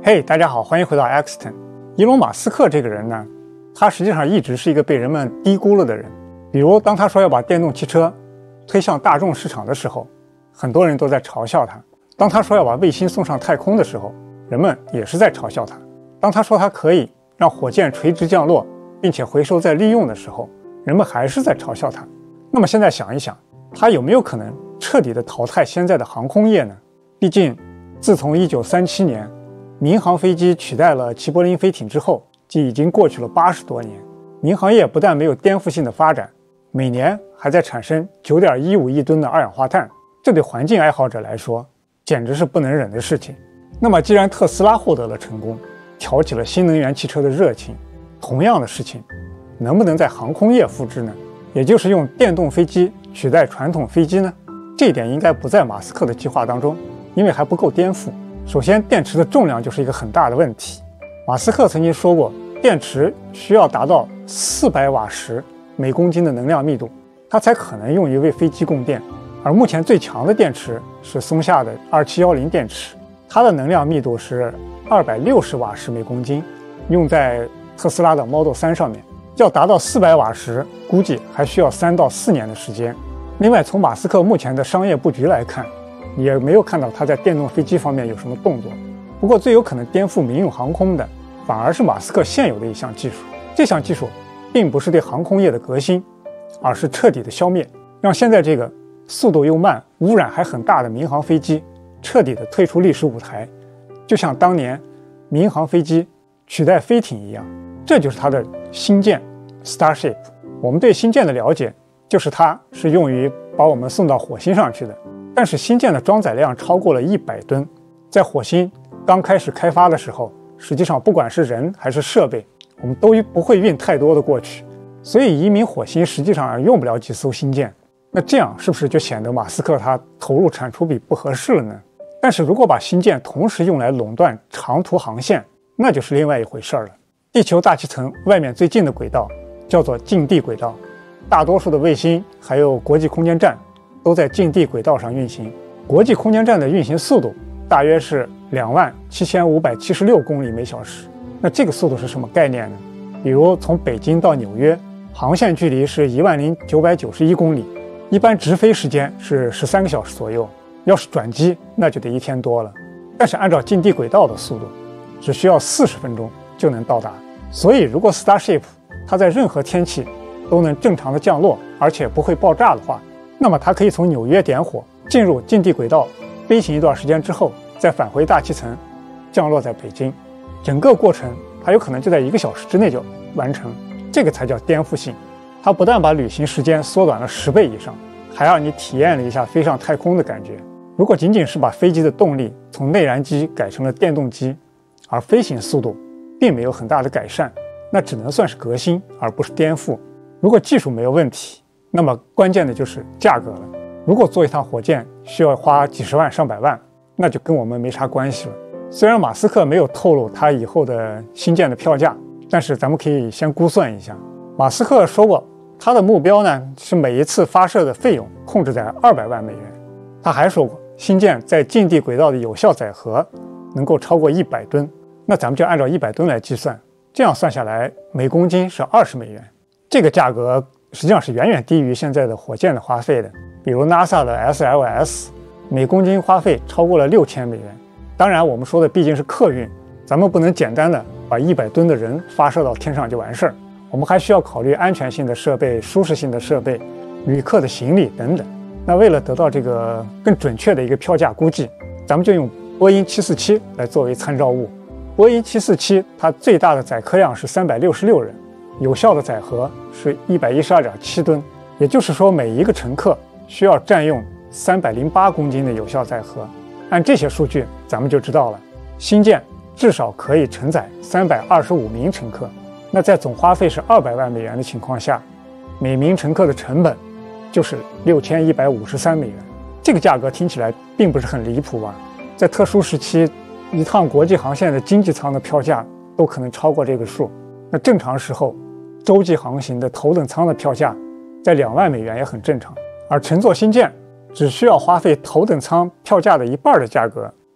嘿，大家好，欢迎回到 Axton。伊隆马斯克这个人呢，他实际上一直是一个被人们低估了的人。比如，当他说要把电动汽车推向大众市场的时候，很多人都在嘲笑他；当他说要把卫星送上太空的时候，人们也是在嘲笑他；当他说他可以让火箭垂直降落，并且回收再利用的时候，人们还是在嘲笑他。那么现在想一想，他有没有可能彻底的淘汰现在的航空业呢？毕竟，自从1937年民航飞机取代了齐柏林飞艇之后，即已经过去了80多年。民航业不但没有颠覆性的发展，每年还在产生9.15亿吨的二氧化碳，这对环境爱好者来说简直是不能忍的事情。那么既然特斯拉获得了成功，挑起了新能源汽车的热情，同样的事情能不能在航空业复制呢？也就是用电动飞机取代传统飞机呢？这一点应该不在马斯克的计划当中，因为还不够颠覆。首先，电池的重量就是一个很大的问题。马斯克曾经说过，电池需要达到400瓦时每公斤的能量密度，它才可能用于为飞机供电。而目前最强的电池是松下的2710电池，它的能量密度是260瓦时每公斤，用在特斯拉的 Model 3上面。要达到400瓦时，估计还需要3到4年的时间。另外，从马斯克目前的商业布局来看，也没有看到他在电动飞机方面有什么动作。不过最有可能颠覆民用航空的，反而是马斯克现有的一项技术。这项技术并不是对航空业的革新，而是彻底的消灭，让现在这个速度又慢、污染还很大的民航飞机彻底的退出历史舞台，就像当年民航飞机取代飞艇一样。这就是它的星舰 Starship。我们对星舰的了解就是它是用于把我们送到火星上去的。但是星舰的装载量超过了100吨，在火星刚开始开发的时候，实际上不管是人还是设备，我们都不会运太多的过去，所以移民火星实际上用不了几艘星舰。那这样是不是就显得马斯克他投入产出比不合适了呢？但是如果把星舰同时用来垄断长途航线，那就是另外一回事了。地球大气层外面最近的轨道叫做近地轨道，大多数的卫星还有国际空间站都在近地轨道上运行。国际空间站的运行速度大约是27576公里每小时。那这个速度是什么概念呢？比如从北京到纽约，航线距离是10991公里，一般直飞时间是13个小时左右，要是转机那就得1天多了。但是按照近地轨道的速度，只需要40分钟就能到达。所以如果 Starship 它在任何天气都能正常的降落，而且不会爆炸的话，那么它可以从纽约点火，进入近地轨道，飞行一段时间之后，再返回大气层，降落在北京。整个过程它有可能就在1个小时之内就完成，这个才叫颠覆性。它不但把旅行时间缩短了10倍以上，还让你体验了一下飞上太空的感觉。如果仅仅是把飞机的动力从内燃机改成了电动机，而飞行速度并没有很大的改善，那只能算是革新，而不是颠覆。如果技术没有问题，那么关键的就是价格了。如果做一趟火箭需要花几十万上百万，那就跟我们没啥关系了。虽然马斯克没有透露他以后的星舰的票价，但是咱们可以先估算一下。马斯克说过，他的目标呢是每一次发射的费用控制在200万美元。他还说过，星舰在近地轨道的有效载荷能够超过100吨。那咱们就按照100吨来计算，这样算下来每公斤是20美元。这个价格实际上是远远低于现在的火箭的花费的。比如 NASA 的 SLS 每公斤花费超过了6000美元。当然我们说的毕竟是客运，咱们不能简单的把100吨的人发射到天上就完事儿，我们还需要考虑安全性的设备、舒适性的设备、旅客的行李等等。那为了得到这个更准确的一个票价估计，咱们就用波音747来作为参照物。波音747它最大的载客量是366人，有效的载荷是112.7吨，也就是说每一个乘客需要占用308公斤的有效载荷。按这些数据咱们就知道了，星舰至少可以承载325名乘客。那在总花费是200万美元的情况下，每名乘客的成本就是6153美元。这个价格听起来并不是很离谱吧？在特殊时期，一趟国际航线的经济舱的票价都可能超过这个数。那正常时候，洲际航行的头等舱的票价在2万美元也很正常。而乘坐星舰只需要花费头等舱票价的1半的价格，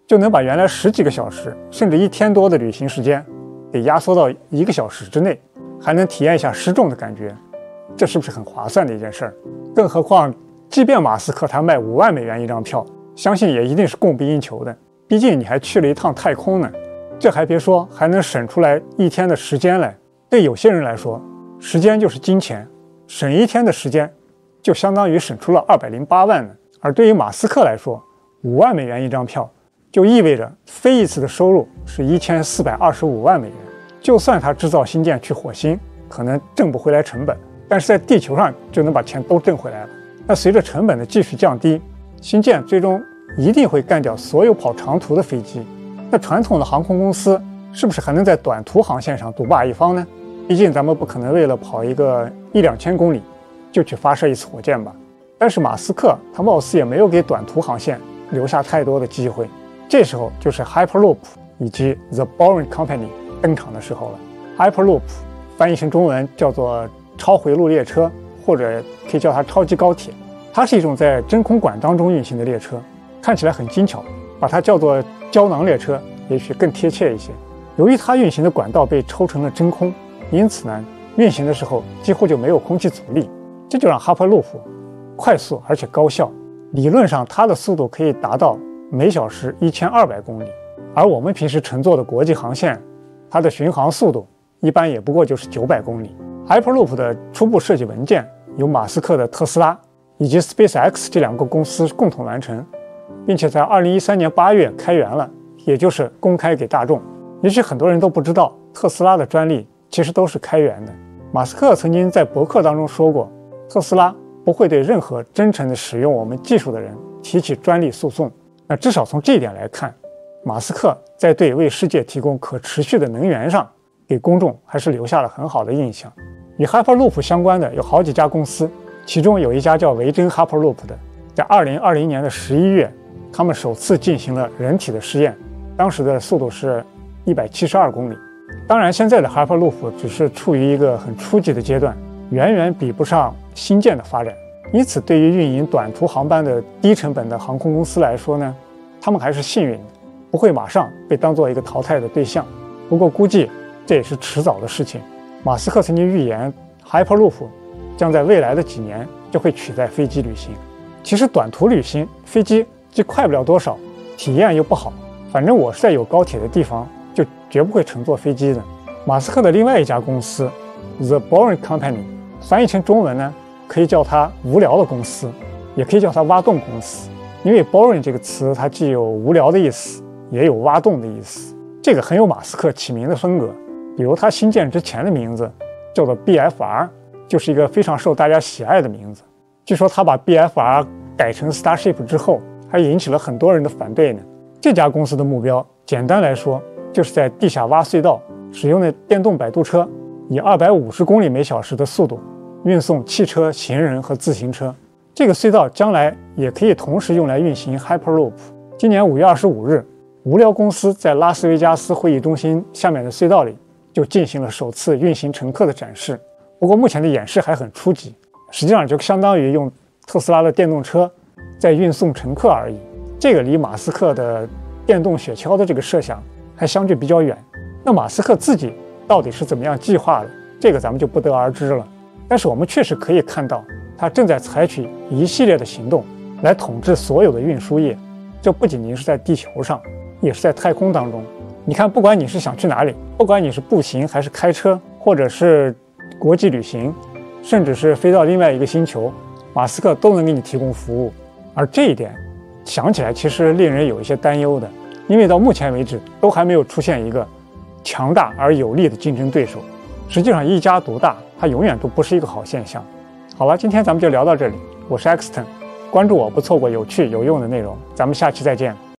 就能把原来10几个小时甚至1天多的旅行时间给压缩到1个小时之内，还能体验一下失重的感觉，这是不是很划算的一件事儿？更何况，即便马斯克他卖5万美元一张票，相信也一定是供不应求的。毕竟你还去了一趟太空呢，这还别说，还能省出来1天的时间来。对有些人来说，时间就是金钱，省1天的时间就相当于省出了208万呢。而对于马斯克来说，5万美元一张票就意味着飞一次的收入是1425万美元。就算他制造星舰去火星，可能挣不回来成本，但是在地球上就能把钱都挣回来了。那随着成本的继续降低，星舰最终一定会干掉所有跑长途的飞机。那传统的航空公司是不是还能在短途航线上独霸一方呢？毕竟咱们不可能为了跑一个1-2千公里就去发射一次火箭吧。但是马斯克他貌似也没有给短途航线留下太多的机会。这时候就是 Hyperloop 以及 The Boring Company 登场的时候了。Hyperloop 翻译成中文叫做超回路列车，或者可以叫它超级高铁。它是一种在真空管当中运行的列车，看起来很精巧，把它叫做胶囊列车也许更贴切一些。由于它运行的管道被抽成了真空，因此呢，运行的时候几乎就没有空气阻力，这就让 Hyperloop 快速而且高效。理论上它的速度可以达到每小时1200公里，而我们平时乘坐的国际航线，它的巡航速度一般也不过就是900公里。Hyperloop 的初步设计文件由马斯克的特斯拉以及 SpaceX 这2个公司共同完成，并且在2013年8月开源了，也就是公开给大众。也许很多人都不知道，特斯拉的专利其实都是开源的。马斯克曾经在博客当中说过，特斯拉不会对任何真诚的使用我们技术的人提起专利诉讼。那至少从这一点来看，马斯克在对为世界提供可持续的能源上，给公众还是留下了很好的印象。与 Hyperloop 相关的有好几家公司，其中有一家叫维珍 Hyperloop 的，在2020年的11月，他们首次进行了人体的试验，当时的速度是172公里。当然，现在的 Hyperloop 只是处于一个很初级的阶段，远远比不上星舰的发展。因此，对于运营短途航班的低成本的航空公司来说呢，他们还是幸运的，不会马上被当做一个淘汰的对象。不过估计这也是迟早的事情。马斯克曾经预言 Hyperloop 将在未来的几年就会取代飞机旅行。其实短途旅行，飞机既快不了多少，体验又不好，反正我是在有高铁的地方就绝不会乘坐飞机的。马斯克的另外一家公司 The Boring Company 翻译成中文呢，可以叫它无聊的公司，也可以叫它挖洞公司。因为 boring 这个词它既有无聊的意思，也有挖洞的意思，这个很有马斯克起名的风格。比如他新建之前的名字叫做 BFR， 就是一个非常受大家喜爱的名字。据说他把 BFR 改成 Starship 之后，还引起了很多人的反对呢。这家公司的目标简单来说，就是在地下挖隧道，使用的电动摆渡车以250公里每小时的速度运送汽车、行人和自行车。这个隧道将来也可以同时用来运行 Hyperloop。今年5月25日，无聊公司在拉斯维加斯会议中心下面的隧道里就进行了首次运行乘客的展示。不过目前的演示还很初级，实际上就相当于用特斯拉的电动车在运送乘客而已。这个离马斯克的电动雪橇的这个设想还相对比较远。那马斯克自己到底是怎么样计划的，这个咱们就不得而知了。但是我们确实可以看到，他正在采取一系列的行动来统治所有的运输业。这不仅仅是在地球上，也是在太空当中。你看，不管你是想去哪里，不管你是步行还是开车，或者是国际旅行，甚至是飞到另外一个星球，马斯克都能给你提供服务。而这一点想起来其实令人有一些担忧的，因为到目前为止都还没有出现一个强大而有力的竞争对手。实际上一家独大，它永远都不是一个好现象。好了，今天咱们就聊到这里，我是 Axton， 关注我不错过有趣有用的内容，咱们下期再见。